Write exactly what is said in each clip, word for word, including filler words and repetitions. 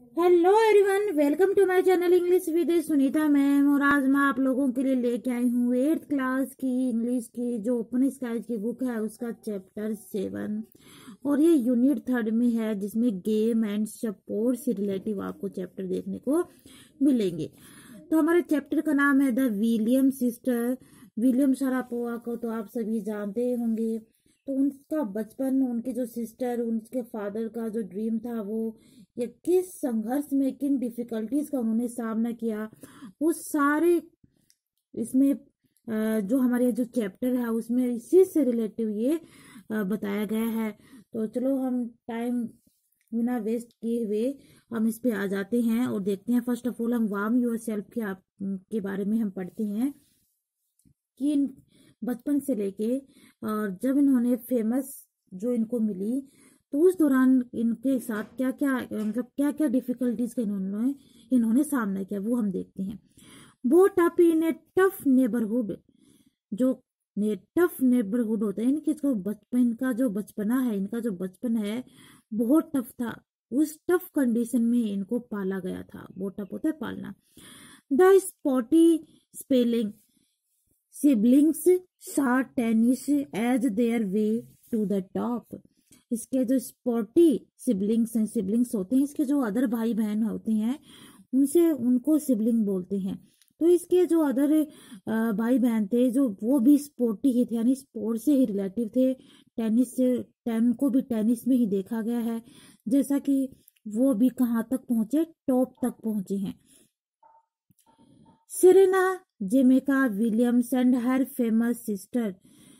Hello everyone, welcome to my channel English with Sunita ma'am. और आज मैं आप लोगों के लिए लेके आई हूँ एट्थ क्लास की इंग्लिश की जो ओपन स्काइज की बुक है उसका चैप्टर सेवन। और ये यूनिट थर्ड में है जिसमें गेम एंड सपोर्ट से रिलेटिव आपको चैप्टर देखने को मिलेंगे। तो हमारे चैप्टर का नाम है the William sister. William Sharapova को तो आप सभी जानते होंगे। तो उनका बचपन, उनके जो सिस्टर, उनके फादर का जो ड्रीम था वो या किस संघर्ष में, किन डिफिकल्टीज का उन्होंने सामना किया, वो सारे इसमें जो हमारे जो चैप्टर है उसमें इसी से रिलेटिव ये बताया गया है। तो चलो हम टाइम बिना वेस्ट किए हुए हम इस पे आ जाते हैं और देखते हैं। फर्स्ट ऑफ ऑल हम वार्म योर सेल्फ के आप के बारे में हम पढ़ते हैं कि बचपन से लेके और जब इन्होंने फेमस जो इनको मिली तो उस दौरान इनके साथ क्या क्या मतलब क्या क्या डिफिकल्टीज का इन्होंने इन्होंने सामना किया वो हम देखते हैं। Brought up in a tough neighbourhood. जो ने टफ नेबरहुड होता है, इनके जो बचपन, इनका जो बचपना है, इनका जो बचपन है बहुत टफ था। उस टफ कंडीशन में इनको पाला गया था। बोट अप होता है पालना। The sporty spelling siblings short tennis as their way to the top. इसके जो स्पॉटी सिबलिंग्स हैं, सिबलिंग्स होते हैं, इसके जो अदर भाई बहन होते हैं उनसे उनको सिबलिंग बोलते हैं। तो इसके जो अदर भाई बहन थे जो वो भी स्पोर्टी ही थे, यानी स्पोर्ट से ही रिलेटिव थे। टेनिस से टेन को भी टेनिस में ही देखा गया है, जैसा कि वो भी कहाँ तक पहुंचे, टॉप तक पहुंचे हैं। Serena Jameka Williams and her famous sister.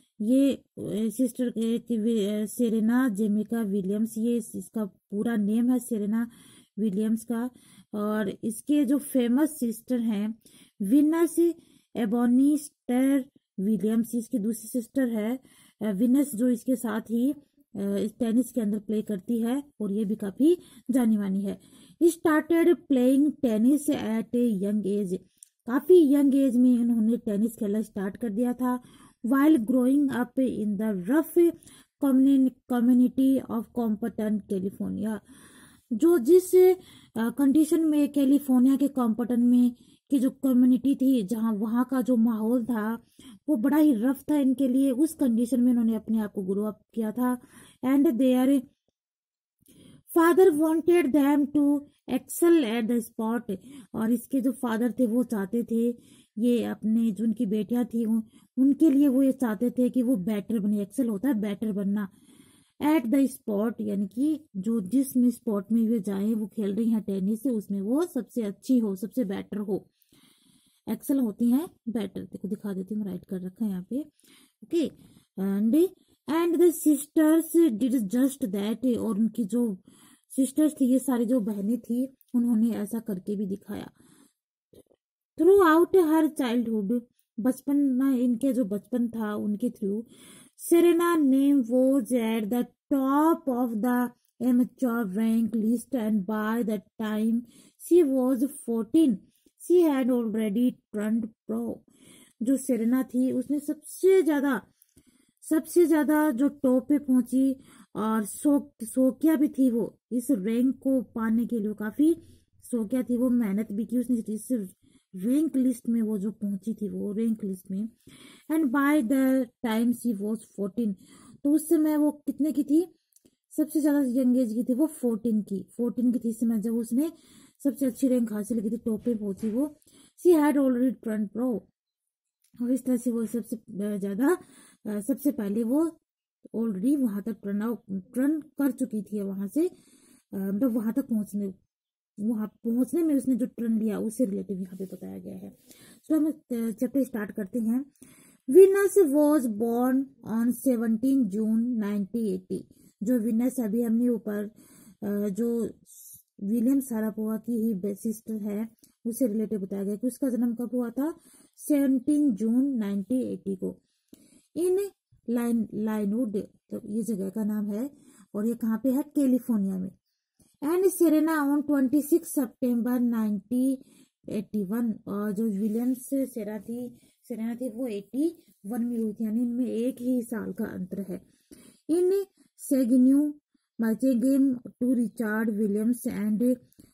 ये सिस्टर सेरेना जेमेका विलियम्स, ये इसका पूरा नेम है सेरेना विलियम्स का। और इसके जो फेमस सिस्टर हैं विनस एबोनी स्टर विलियम्स, इसकी दूसरी सिस्टर है विनस जो इसके साथ ही इस टेनिस के अंदर प्ले करती है और ये भी काफी जानी मानी है। Started playing tennis at a young age. काफी यंग एज में इन्होंने टेनिस खेलना स्टार्ट कर दिया था। While growing up in the rough community of Compton California. जो जिस कंडीशन में कैलिफोर्निया के कॉम्पटन में की जो कम्युनिटी थी, जहां वहां का जो माहौल था वो बड़ा ही रफ था इनके लिए, उस कंडीशन में इन्होंने अपने आप को ग्रो अप किया था। And their father wanted them to excel at the sport. और इसके जो फादर थे वो चाहते थे ये अपने जो उनकी बेटियां थी उनके लिए वो ये चाहते थे कि वो बेटर बने। एक्सल होता है बेटर बनना। एट द स्पॉट यानी कि जो जिस में स्पॉट में वे जाए, वो खेल रही हैं टेनिस से, उसमें वो सबसे अच्छी हो, सबसे बेटर हो। एक्सल होती हैं बेटर। देखो दिखा देती हूँ, राइट कर रखा है यहाँ पे। Okay and and the sisters did just that. और उनकी जो सिस्टर्स थी, ये सारी जो बहनें थी, उन्होंने ऐसा करके भी दिखाया। थ्रू आउट हर चाइल्डहुड, बचपन में इनके जो बचपन था उनके थ्रू, Serena name was at the top of the amateur rank list and by the time she was fourteen she had already turned pro। जो सेरेना थी उसने सबसे ज्यादा सबसे ज्यादा जो टॉप पे पहुंची और सो सोकिया भी थी। वो इस रैंक को पाने के लिए काफी सोकिया थी, वो मेहनत भी की उसने इस रैंक लिस्ट में वो जो पहुंची थी, वो रैंक लिस्ट में। And by the time she was fourteen, तो उस समय वो कितने की थी, सबसे ज्यादा यंग एज की थी वो फोर्टीन की फोर्टीन की थी इस समय जब उसने सबसे अच्छी रैंक हासिल की थी, टॉप पे पहुंची वो। She had already turn pro. और इस तरह से वो सबसे ज्यादा सबसे पहले वो ऑलरेडी वहां तक टर्न आउट टर्न कर चुकी थी। वहां से मतलब वहां तक पहुंचने वहां पहुंचने में उसने जो टर्न लिया उससे रिलेटिव यहाँ पे बताया गया है। तो हम चैप्टर स्टार्ट करते हैं। Venus was born on seventeen June nineteen eighty. जो विनस अभी हमने ऊपर जो विलियम शारापोवा की ही सिस्टर है उससे रिलेटिव बताया गया कि उसका जन्म कब हुआ था, सेवनटीन जून नाइनटीन एटी को, इन लाइन लाइनवुड, तो ये जगह का नाम है और ये कहाँ पे है, कैलिफोर्निया में। And Serena on twenty six September nineteen eighty one. और जो विलियम्स सेरा थी सेरेना थी वो एटी वन में हुई थी, यानी इनमें एक ही साल का अंतर है। In Saginaw Michigan to Richard Williams and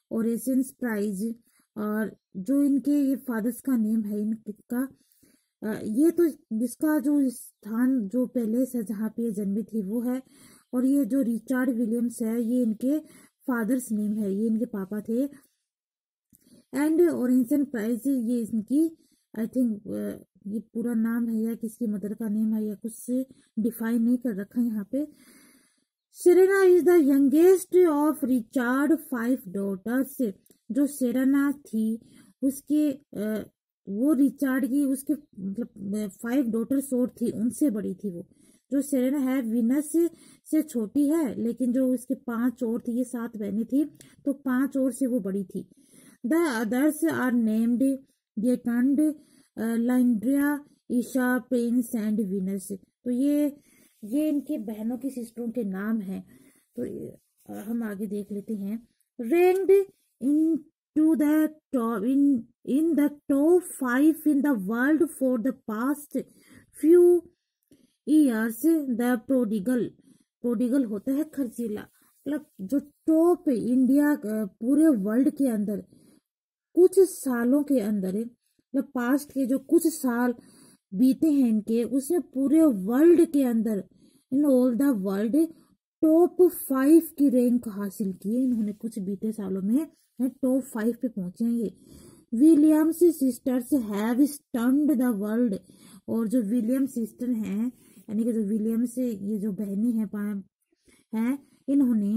Oracene Price, और जो इनके ये फादर्स का नेम है इनका, ये तो जिसका जो स्थान जो पैलेस है जहाँ पे ये जन्मी थी वो है, और ये जो रिचर्ड विलियम्स है ये इनके फादर्स नेम है, ये इनके पापा थे। एंड ओरेंसन प्राइज ये इनकी आई थिंक ये पूरा नाम है या किसकी मदर का नेम है या कुछ डिफाइन नहीं कर रखा यहाँ पे। Serena is the youngest of Richard five daughters. जो सेरेना थी उसके uh, वो रिचर्ड की उसके मतलब फाइव डॉटर्स और थी, उनसे बड़ी थी वो। जो सेरेना है वीनस से छोटी है, लेकिन जो उसके पांच और थी, ये सात बहनें थी तो पांच और से वो बड़ी थी। The others are named Yetunde, Lyndrea, Isha, Price and Venus. तो ये ये इनके बहनों की सिस्टरों के नाम हैं। तो हम आगे देख लेते हैं। Ranked in to the top in in the top five in the world for the past few years the prodigal. Prodigal होता है खर्चीला, मतलब जो टॉप इंडिया पूरे वर्ल्ड के अंदर कुछ सालों के अंदर, मतलब पास्ट के जो कुछ साल बीते हैं इनके, उसने पूरे वर्ल्ड के अंदर in all the world top five की रैंक हासिल की है इन्होंने। कुछ बीते सालों में टॉप फाइव पे पहुंचे हैं ये। Williams sisters have stunned the world. और जो विलियम सिस्टर हैं यानी कि जो विलियम्स ये जो बहनें हैं हैं इन्होंने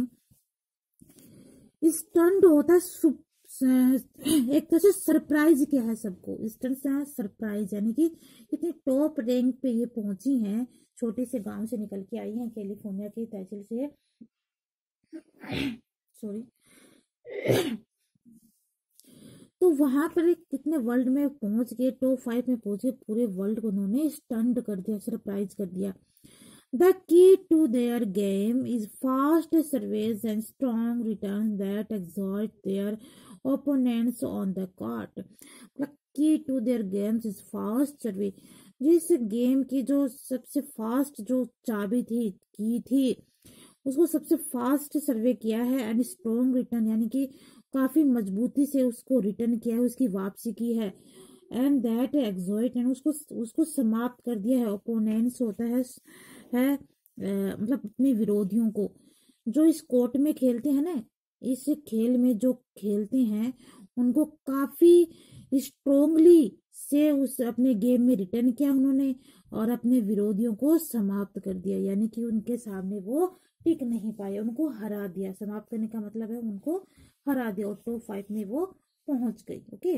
स्टन्ड होता है एक तरह से सरप्राइज किया है सबको। स्टन्ड से सरप्राइज यानी कि इतनी टॉप रैंक पे ये पहुंची हैं, छोटे से गांव से निकल के आई हैं कैलिफोर्निया की तहसील से सॉरी तो वहां पर कितने वर्ल्ड में पहुंच गए, टॉप फाइव में पहुंचे, पूरे वर्ल्ड को उन्होंने स्टंड कर दिया, सरप्राइज कर दिया। The key to their game is fast serves and strong return that exhaust their opponents on the court. मतलब की to their games is fast serve. जिस गेम की जो सबसे फास्ट जो चाबी थी की थी उसको सबसे फास्ट सर्वे किया है, एंड स्ट्रॉन्ग रिटर्न यानी कि काफी मजबूती से उसको रिटर्न किया है, उसकी वापसी की है। एंड दैट एक्सॉइट एंड उसको उसको समाप्त कर दिया है। ओपोनेंट्स होता है है आ, मतलब अपने विरोधियों को जो इस कोर्ट में खेलते हैं ना, इस खेल में जो खेलते हैं उनको काफी स्ट्रोंगली से उस अपने गेम में रिटर्न किया उन्होंने और अपने विरोधियों को समाप्त कर दिया, यानी कि उनके सामने वो टिक नहीं पाए, उनको हरा दिया। समाप्त करने का मतलब है उनको हरा दिया और टॉप फाइव में वो पहुंच गई। ओके,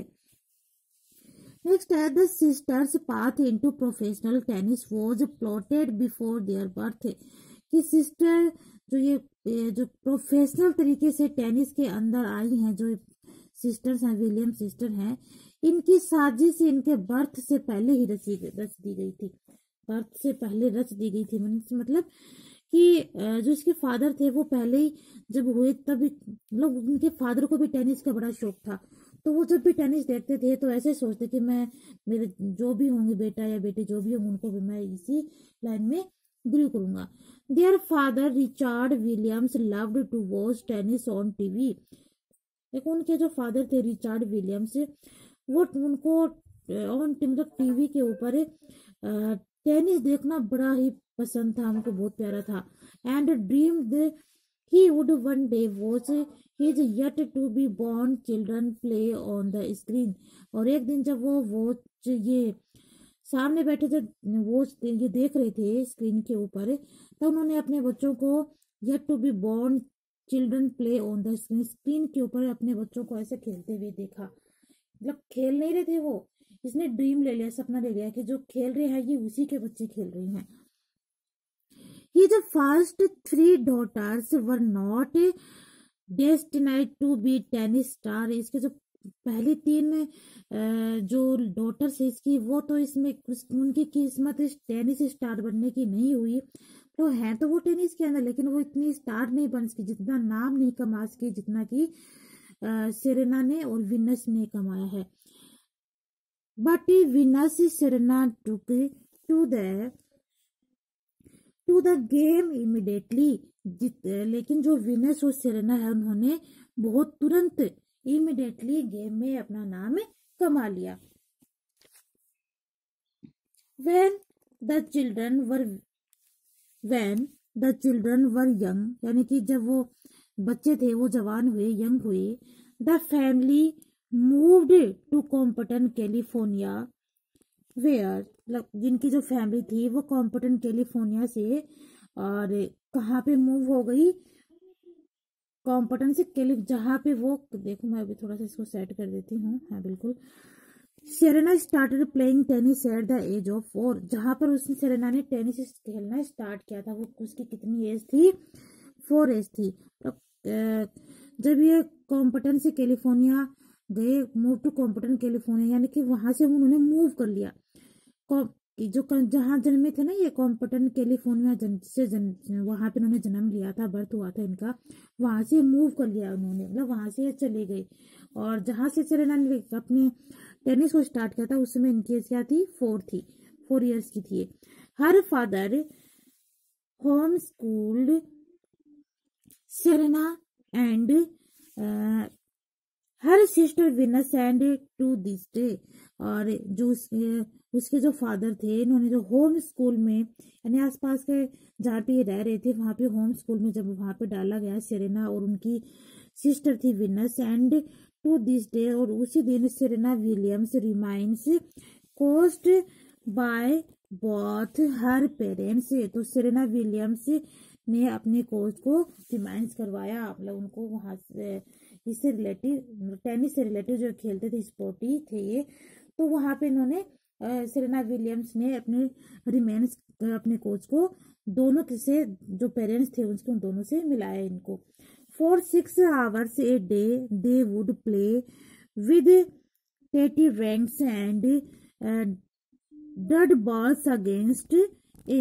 नेक्स्ट है the sisters path into professional tennis was plotted before their birth. कि सिस्टर जो ये जो प्रोफेशनल तरीके से टेनिस के अंदर आई हैं, जो सिस्टर्स हैं विलियम सिस्टर हैं, इनकी साजिश इनके बर्थ से पहले ही रची रच दी गई थी। बर्थ से पहले रच दी गई थी मतलब कि जो इसके फादर थे वो पहले ही जब हुए तब मतलब उनके फादर को भी टेनिस का बड़ा शौक था, तो वो जब भी टेनिस देखते थे तो ऐसे सोचते कि मैं मेरे जो भी होंगे बेटा या बेटी जो भी होंगे उनको भी मैं इसी लाइन में ग्रू करूंगा। Their father Richard Williams loved to watch tennis on TV. देखो उनके जो फादर थे रिचर्ड विलियम्स वो उनको ऑन मतलब टीवी के ऊपर टेनिस देखना बड़ा ही पसंद था, उनको बहुत प्यारा था। And dream that he would one day watch his yet to be born children play on the screen. और एक दिन जब वो वॉच ये सामने बैठे थे वॉच ये देख रहे थे स्क्रीन के ऊपर, तो उन्होंने अपने बच्चों को yet to be born children play on the screen screen के ऊपर अपने बच्चों को ऐसे खेलते हुए देखा। मतलब खेल नहीं रहे थे वो, इसने ड्रीम ले लिया, सपना ले लिया कि जो खेल रहे हैं ये उसी के बच्चे खेल रहे हैं। His first three daughters were not destined to be tennis star। इसके जो पहली तीन जो डॉटर्स है इसकी वो तो इसमें उनकी किस्मत टेनिस स्टार बनने की नहीं हुई। तो है तो वो टेनिस के अंदर, लेकिन वो इतनी स्टार नहीं बन सकी, जितना नाम नहीं कमा सकी जितना कि सेरेना ने और विनस ने कमाया है। But Venus Serena took to the to the game immediately. जित लेकिन जो विनस और सेरेना है उन्होंने बहुत तुरंत इमिडिएटली गेम में अपना नाम कमा लिया। When the children were when the children were young, यानी कि जब वो बच्चे थे, वो जवान हुए, यंग हुए, the family moved to Compton, California, where जिनकी जो फैमिली थी वो कॉम्पटन कैलिफोर्निया से और कहाँ पे मूव हो गई, कॉम्पटन से कैलिफ, जहाँ पे वो, देखो मैं अभी थोड़ा सा इसको सेट कर देती हूँ, हाँ बिल्कुल। Serena started playing tennis at the age of four, जहां पर उसने सेरेना ने टेनिस खेलना स्टार्ट किया था, वो उसकी कितनी एज थी, फोर एज थी। तो जब ये कॉम्पटन से कैलिफोर्निया गए, मूव टू कॉम्पटन कैलिफोर्निया, यानी कि वहां से उन्होंने मूव कर लिया, जो जहां जन्मे थे ना ये कॉम्पटन कैलिफोर्निया, जन से जन वहां पे उन्होंने जन्म लिया था, बर्थ हुआ था इनका, वहां से मूव कर लिया उन्होंने, मतलब वहां से चले गई। और जहां से सेरेना ने अपनी टेनिस को स्टार्ट किया था उस समय इनकी एज क्या थी, फोर थी, फोर इयर्स की थी। Her father home schooled Serena and her sister Venus and to this day, और जो उसके, उसके जो फादर थे, इन्होंने जो होम स्कूल में, यानी आसपास के जहाँ पे ये रह रहे थे वहां पे होम स्कूल में जब वहां पे डाला गया सेरेना, और उनकी सिस्टर थी Venus, and to this day, और उसी दिन Serena Williams remains coached by both her parents, तो सेरेना विलियम्स ने अपने कोच को रिमाइंस करवाया, मतलब उनको वहां से इससे रिलेटिव, टेनिस से रिलेटिव जो खेलते थे, स्पोर्टी थे ये, तो वहां पे इन्होंने सेरेना विलियम्स ने अपने रिमेन्स अपने कोच को दोनों से, जो पेरेंट्स थे उनके, उन दोनों से मिलाया इनको। For six hours a day they would play with tatty rackets and dead balls against a,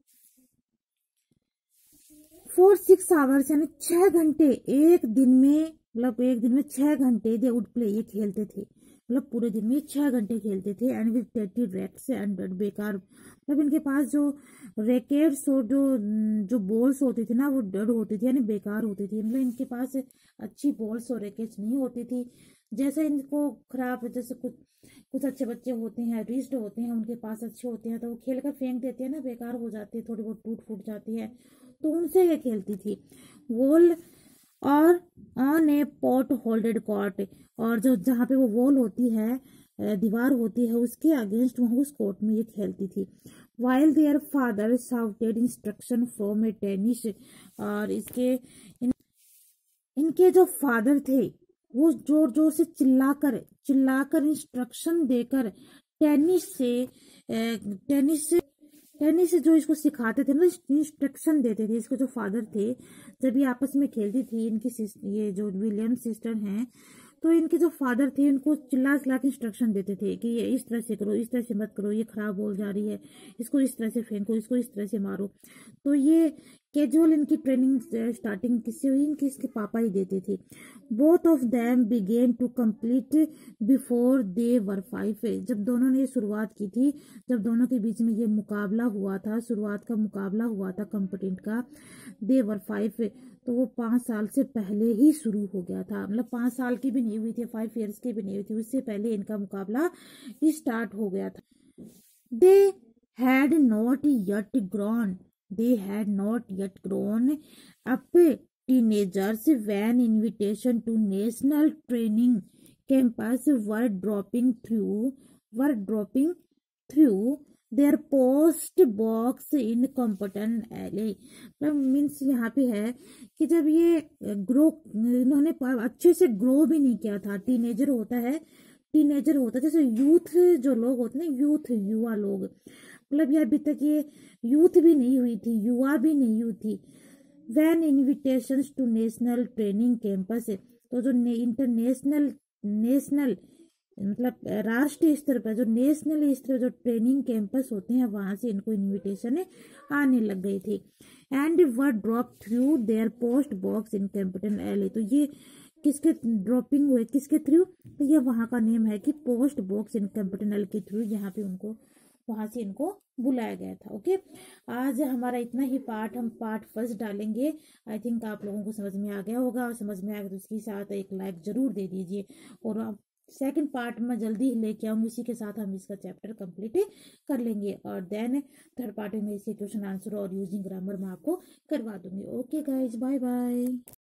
for six hours यानी छह घंटे एक दिन में, मतलब एक दिन में छह घंटे दे वुड प्ले, ये खेलते थे, मतलब पूरे दिन में छह घंटे खेलते थे। And with tatty rackets and बेकार, मतलब इनके पास जो रैकेट्स और जो जो बॉल्स होती थी ना वो डड होती थी, यानी बेकार होती थी, मतलब इनके पास अच्छी बॉल्स और रैकेट्स नहीं होती थी। जैसे इनको खराब, जैसे कुछ कुछ अच्छे बच्चे होते हैं, रिस्ट होते हैं, उनके पास अच्छे होते हैं तो वो खेल कर फेंक देते हैं ना, बेकार हो जाती है, थोड़ी बहुत टूट फूट जाती है, तो उनसे ये खेलती थी। वॉल और on a pot holed court, और जो जहाँ पे वो वॉल होती है, दीवार होती है, उसके अगेंस्ट वहाँ उस कोर्ट में ये खेलती थी। While their father shouted instruction from a tennis, और इसके इन, इनके जो फादर थे वो जोर जोर से चिल्लाकर चिल्लाकर इंस्ट्रक्शन देकर टेनिस से टेनिस से टेनिस से जो इसको सिखाते थे ना, इंस्ट्रक्शन देते थे। इसके जो फादर थे, जब ये आपस में खेलती थी, इनकी ये जो विलियम सिस्टर हैं, तो इनके जो फादर थे इनको चिल्ला चिल्ला के इंस्ट्रक्शन देते थे कि ये इस तरह से करो, इस तरह से मत करो, ये खराब बॉल जा रही है, इसको इस तरह से फेंको, इसको इस तरह से मारो। तो ये कैजुअल इनकी ट्रेनिंग स्टार्टिंग किससे हुई, इनके इसके पापा ही देते थे। Both of them began to complete before they were five, जब दोनों ने शुरुआत की थी, जब दोनों के बीच में ये मुकाबला हुआ था, शुरुआत का मुकाबला हुआ था कंपिटेंट का, दे वर फाइव, तो वो पांच साल से पहले ही शुरू हो गया था, मतलब पांच साल की भी नहीं हुई थी, फाइव इयर्स की भी नहीं हुई थी, उससे पहले इनका मुकाबला स्टार्ट हो गया था। They had not yet grown they had not yet grown up teenagers when invitation to national training campus were dropping through were dropping through their post box in Compton Alley, means यहाँ पे है कि जब ये grow, इन्होंने अच्छे से grow भी नहीं किया था, टीनेजर होता है टीनेजर होता है जैसे यूथ जो लोग होते हैं, यूथ युवा लोग, मतलब ये अभी तक ये यूथ भी नहीं हुई थी, युवा भी नहीं हुई थी। When invitations to national training campus, तो जो इंटरनेशनल नेशनल मतलब राष्ट्रीय स्तर पर जो नेशनल स्तर जो ट्रेनिंग कैंपस होते हैं वहां से इनको इनविटेशन आने लग गई थी। And were drop through their post box in Campton Alley, तो ये किसके ड्रॉपिंग हुए, किसके थ्रू, तो ये वहां का नेम है कि post box in Campton Alley के थ्रू, यहाँ पे उनको वहां से इनको बुलाया गया था। ओके, आज हमारा इतना ही पार्ट, हम पार्ट फर्स्ट डालेंगे। आई थिंक आप लोगों को समझ में आ गया होगा, और समझ में आएगा तो उसके साथ एक लाइक जरूर दे दीजिए। और आप सेकंड पार्ट में जल्दी ही लेके आऊंगी, इसी के साथ हम इसका चैप्टर कंप्लीट कर लेंगे, और देन थर्ड पार्ट में इसके क्वेश्चन आंसर और यूजिंग ग्रामर में आपको करवा दूंगी। Okay guys, bye bye.